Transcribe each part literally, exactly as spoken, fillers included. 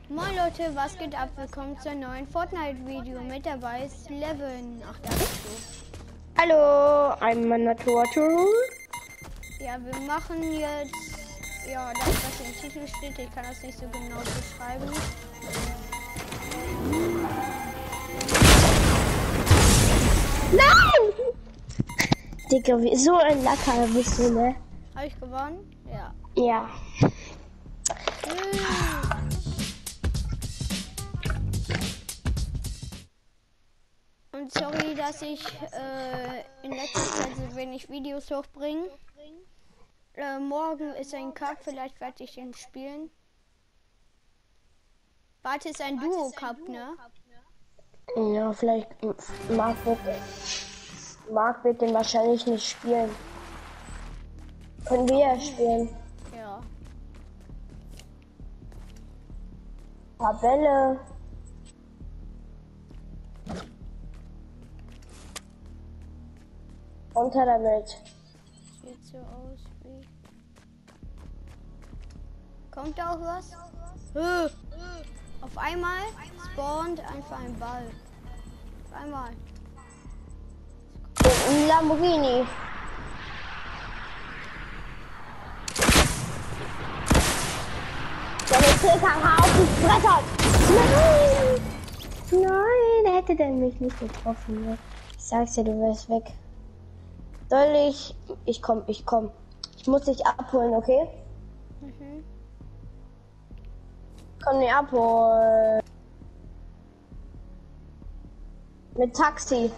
Moin Leute, was geht ab? Willkommen zu einem neuen Fortnite-Video. Mit dabei ist Levin. Ach, da bist du. Hallo, I'm Naturtur. Ja, wir machen jetzt ja das, was im Titel steht. Ich kann das nicht so genau beschreiben. Nein! Digga, wie so ein Lacker bist du, ne? Habe ich gewonnen? Ja. Ja. Und sorry, dass ich äh, in letzter Zeit so wenig Videos hochbringe. Äh, morgen ist ein Cup, vielleicht werde ich ihn spielen. Warte, ist ein Duo-Cup, ne? Ja, vielleicht Marc wird, Marc wird den wahrscheinlich nicht spielen. Können wir ja spielen. Ja. Tabelle. Runter damit. Sieht so aus wie... Kommt da auch was? Höh. Auf einmal spawnt einfach ein Ball. Auf einmal. Ein Lamborghini. Der mit T K auf die Fresse. Nein! Nein, der hätte denn mich nicht getroffen. Ne? Ich sag's dir, du wärst weg. Soll ich... Ich komm, ich komm. Ich muss dich abholen, okay? Mhm. Komm mich abholen. Mit Taxi.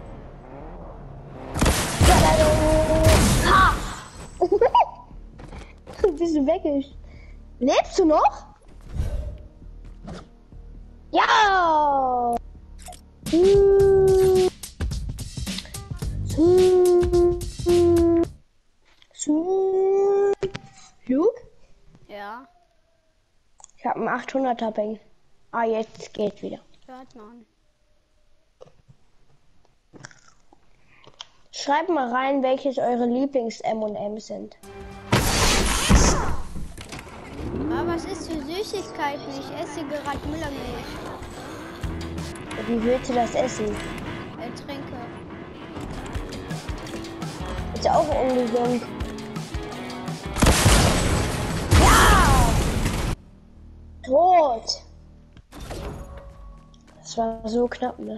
Ha! Bist du weg? Lebst du noch? Ja! Hm. Hm. Hm. Luke? Ja. Ich hab einen achthunderter Peng. Ah, jetzt geht wieder. Hört man. Schreibt mal rein, welches eure Lieblings-M und M's sind. Aber was ist für Süßigkeiten? Ich esse gerade Müllermilch. Wie willst du das essen? Äh, trinke. Ist auch ungesund. Ja! Tot! Das war so knapp, ne?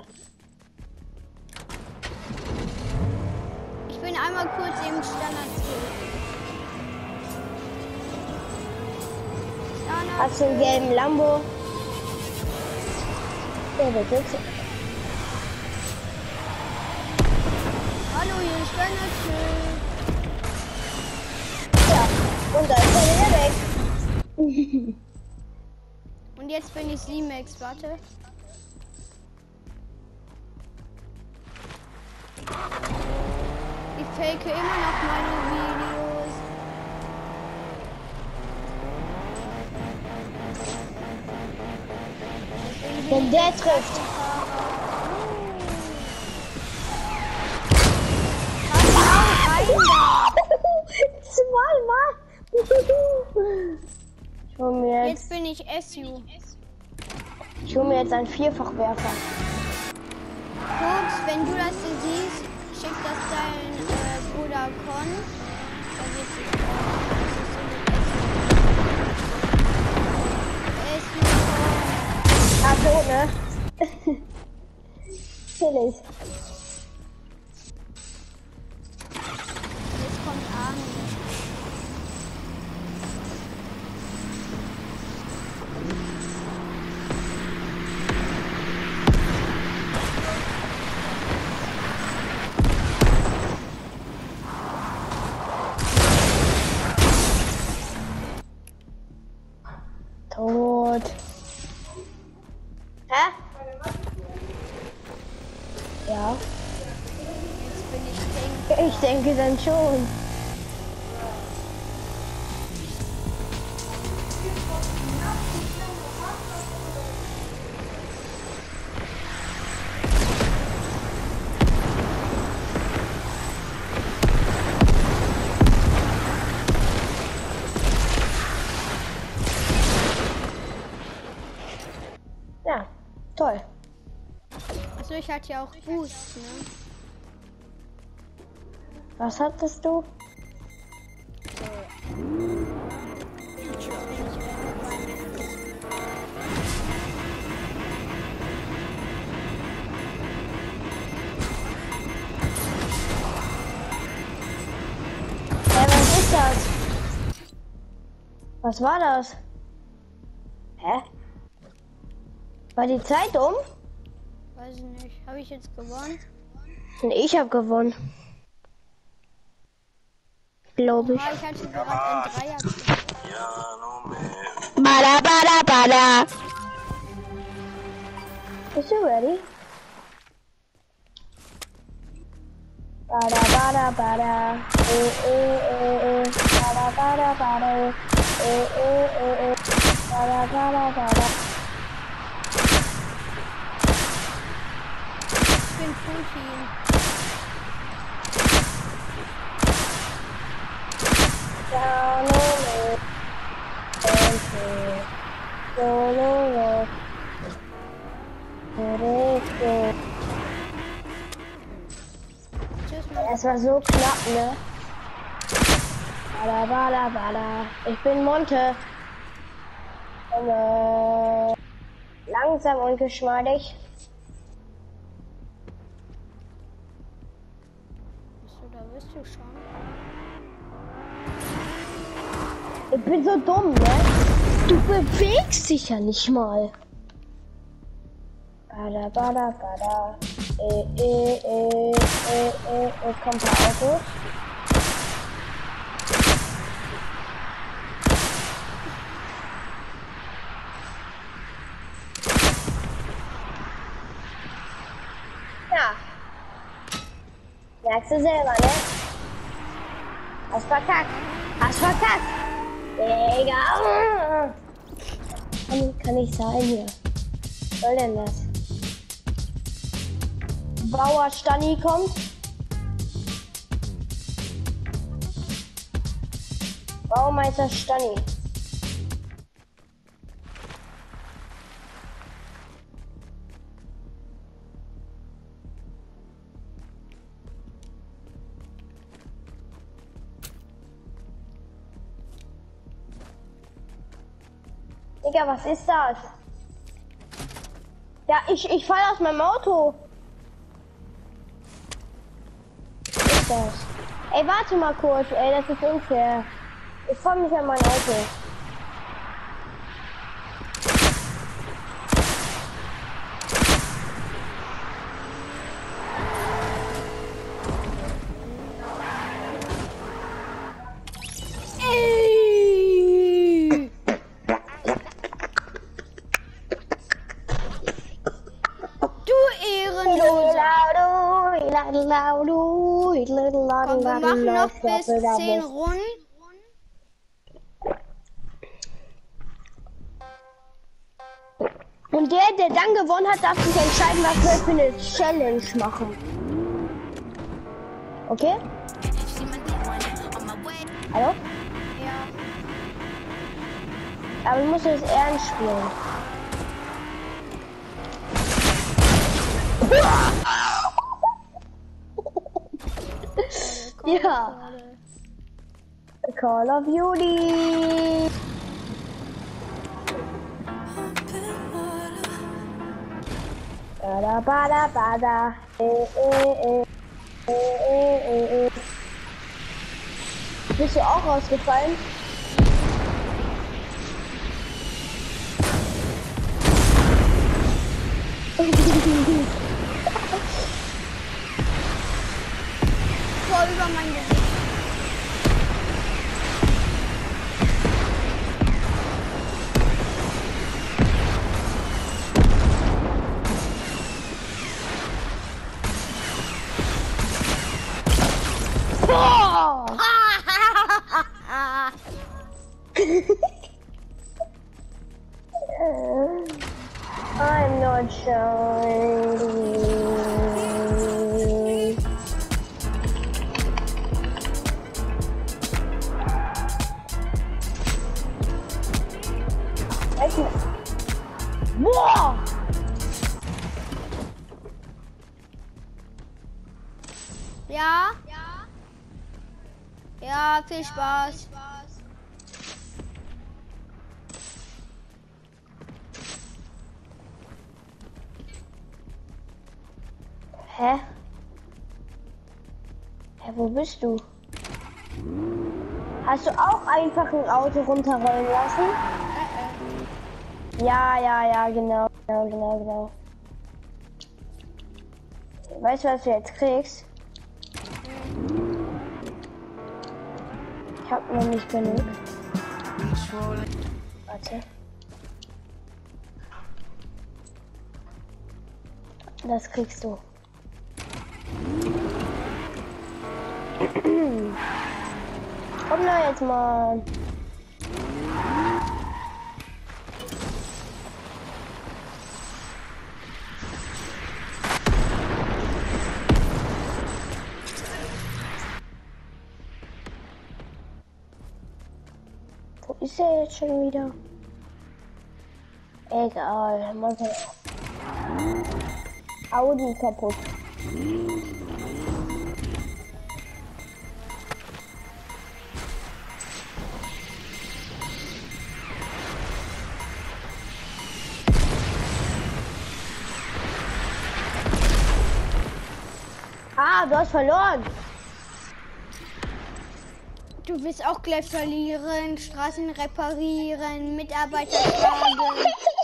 Ich bin einmal kurz im Standard. Hast du einen gelben Lambo? Ja, der sitzt. Hallo, hier ist Standard. Ja, und da ist er wieder weg. Und jetzt bin ich C-Max, warte. Ich fake immer noch meine Videos. Wenn der trifft. Zweimal. Ich hol mir jetzt, Jetzt bin ich S U. ich hol mir jetzt einen Vierfachwerfer. Fuchs, wenn du das so siehst, schick das dein äh, Bruder Con. Da wird sich S U. Ah, tot, ne? Chillig. Jetzt kommt Armin. Tot. Hä? Ja. Jetzt bin ich Pink. Ich denke dann schon. Ja, toll. Also ich hatte ja auch Boost, ne? Was hattest du? Hey, was ist das? Was war das? Hä? War die Zeit um? Weiß ich nicht. Habe ich jetzt gewonnen? Ich habe gewonnen. Glaube ich. Ah, ich hatte gerade ein Dreier. Bada, bada, bada. Bist du ready? Bada, bada, bada. Eh, eh, eh, eh. Bada, bada, bada. Eh, eh, eh, eh. Bada, bada, bada. Ich bin Full-Team. Down over. Solo. Tschüss, Mann. Es war so knapp, ne? Bada, bada, bada. Ich bin Monte. Und, äh, langsam und geschmeidig. Bist du da? Bist du schon? Ich bin so dumm, ne? Du bewegst dich ja nicht mal. Bada, bada, bada. Äh, äh, äh, äh, äh, äh, kommt der Auto. Ja. Merkst du selber, ne? Hast verkackt. Hast verkackt. Digga. Kann, kann nicht sein hier. Was soll denn das? Bauer Stani kommt. Baumeister Stani. Digga, was ist das? Ja, ich, ich fall aus meinem Auto. Was ist das? Ey, warte mal kurz, ey, das ist unfair. Ich fall mich an mein Auto. Komm, wir machen noch bis zehn Runden. Und der, der dann gewonnen hat, darf sich entscheiden, was wir für eine Challenge machen. Okay? Hallo? Ja. Aber du musst es ernst spielen. Ja. Call of Duty. Bada bada bada. Eh, eh, eh. Eh, eh, eh, eh. Bist du auch rausgefallen? Voll über mein Gesicht. Boah! I'm not shiny. Boah! Ja? Ja, viel Spaß. Hä? Hä, wo bist du? Hast du auch einfach ein Auto runterrollen lassen? Ja, ja, ja, genau, genau, genau, genau. Weißt du, was du jetzt kriegst? Ich hab noch nicht genug. Warte. Das kriegst du. Komm da jetzt mal. Wo ist er jetzt schon wieder? Egal, mach Audi kaputt. Ah, du hast verloren. Du willst auch gleich verlieren, Straßen reparieren, Mitarbeiter schlagen.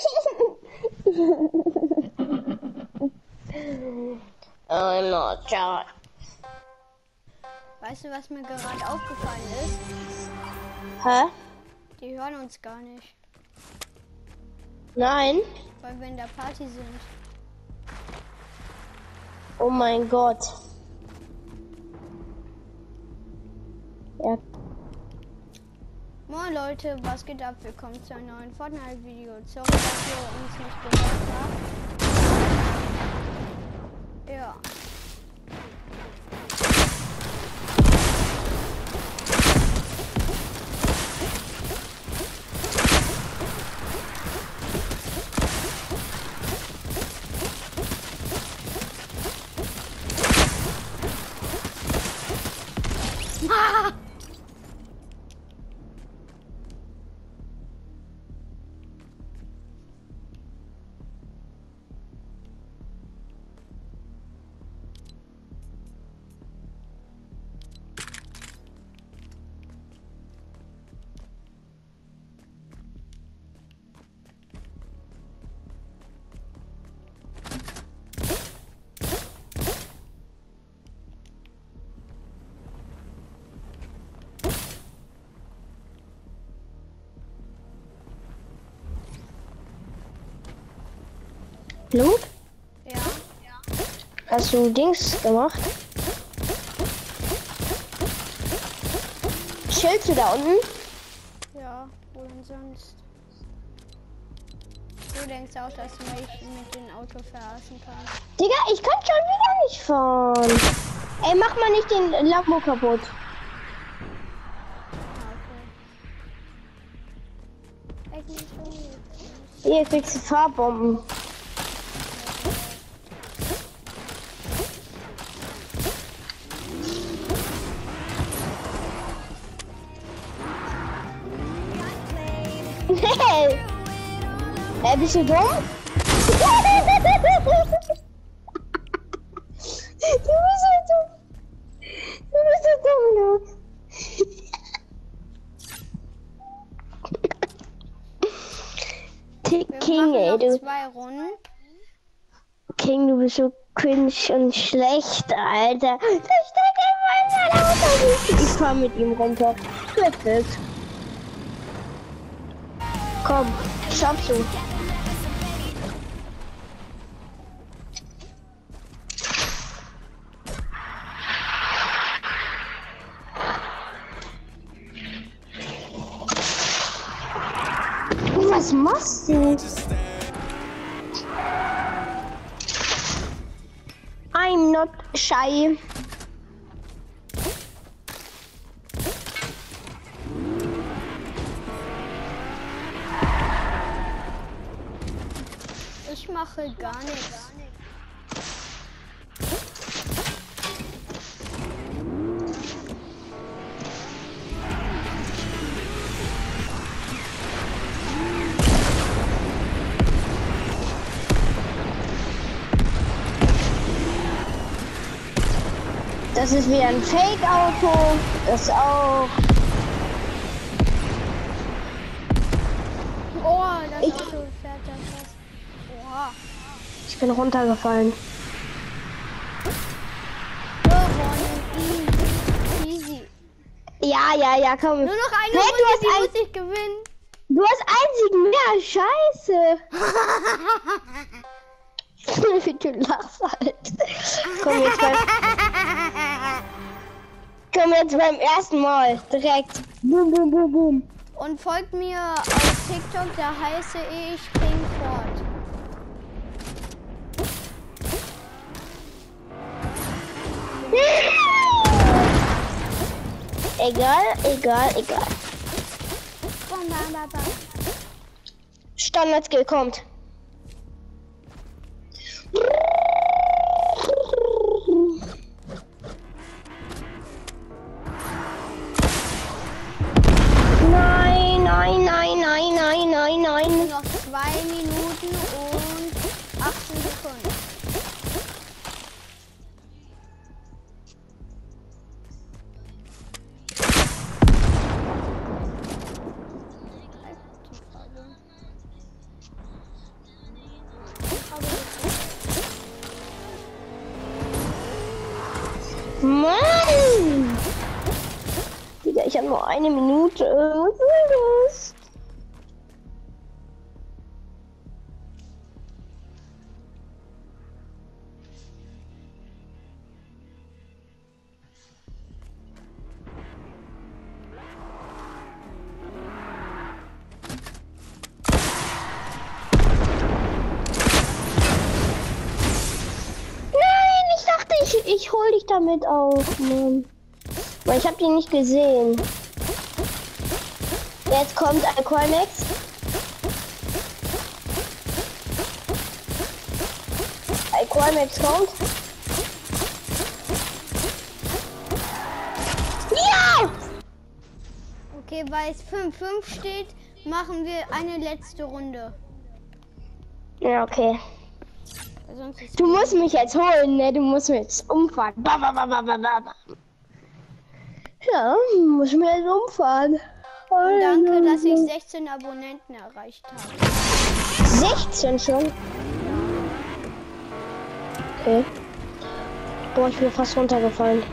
Oh no, ciao. Weißt du, was mir gerade aufgefallen ist? Hä? Die hören uns gar nicht, Nein? weil wir in der Party sind. Oh mein Gott. Ja. Moin Leute, was geht ab? Willkommen zu einem neuen Fortnite-Video. Sorry, dass ihr uns nicht gehört habt. Ja. Ah! Blut? Ja. Hast du Dings gemacht? Chillst du da unten? Ja, wo denn sonst? Du denkst auch, dass du mich mit dem Auto verarschen kannst. Digga, ich kann schon wieder nicht fahren. Ey, mach mal nicht den Lambo kaputt. Ah, okay. Echt nicht so gut. Hier kriegst du Fahrbomben. Hey! Äh, bist du dumm? Du bist so dumm. Du bist so dumm, Luke. King, Wir ey, machen du. noch zwei Runden. King, du bist so cringe und schlecht, Alter. Da steigt immer in mein Auto. Ich fahr mit ihm runter. Perfekt. Komm, schaffst du. Was machst du? I'm not shy. Ich mache gar nichts. Das ist wieder ein Fake-Auto. Das auch. Oh, das Ich- Auto fährt ja fast. Oha. Ich bin runtergefallen. Gewonnen. Easy. Easy. Ja, ja, ja, komm. Nur noch eine Hey, Runde, du hast die ein- muss ich gewinnen. Du hast einen Sieg mehr. Scheiße. Wie du lachst halt. Komm jetzt beim, komm jetzt beim ersten Mal. Direkt. Boom, boom, boom, boom. Und folgt mir auf TikTok, da heiße ich King Ford. Egal, egal, egal. Bam, bam, bam, bam. Standardskill kommt. Nein, nein, nein, nein, nein, nein, Nur nein. noch zwei Minuten und achtzehn Sekunden. Mann! Digga, ich habe nur eine Minute. Was soll das? Nein, ich dachte, ich, ich hol dich damit auf, Mann. Weil ich habe die nicht gesehen. Jetzt kommt Alcoimex. Alcoimex kommt. Ja! Okay, weil es fünf fünf steht, machen wir eine letzte Runde. Ja, okay. Weil sonst ist Du musst mich jetzt holen, ne? Du musst mich jetzt umfahren. Ba, ba, ba, ba, ba, ba. Ja, muss mir jetzt umfahren. Und danke, dass ich sechzehn Abonnenten erreicht habe. sechzehn schon? Okay. Boah, ich bin fast runtergefallen.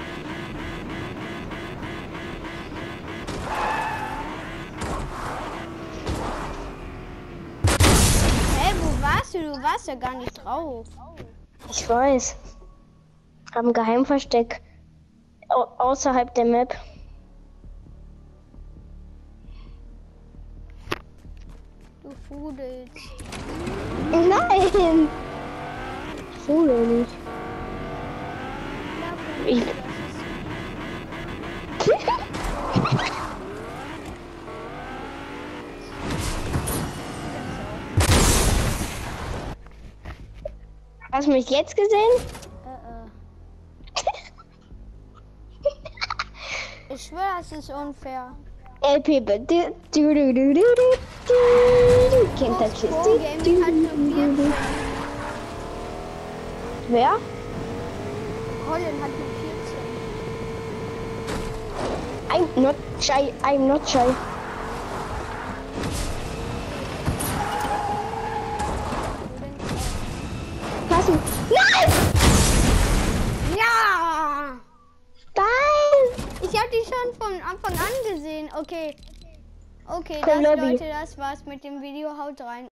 Hä, wo warst du? Du warst ja gar nicht drauf. Ich weiß. Am Geheimversteck. Au außerhalb der Map. Du fudelst. Nein! So nicht. Ich Hast du mich jetzt gesehen? Äh, äh. Ich schwöre, es ist unfair. L P B. Du, du, du, du, du, du, du. Kennt das Pro du, Gaming hat nur du, du, du. vierzehn. Wer? Colin hat nur vierzehn. I'm not shy. I'm not shy. Passen. Nein! Ja! Nein! Ich habe die schon von Anfang an gesehen. Okay. Okay, Komm, das, Lobby. Leute, das war's mit dem Video. Haut rein.